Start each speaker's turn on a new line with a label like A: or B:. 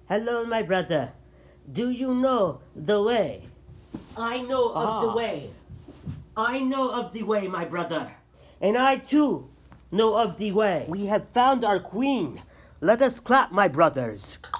A: Hello, my brother. Do you know the way? I know of the way. I know of the way, my brother. And I too know of the way. We have found our queen. Let us clap, my brothers.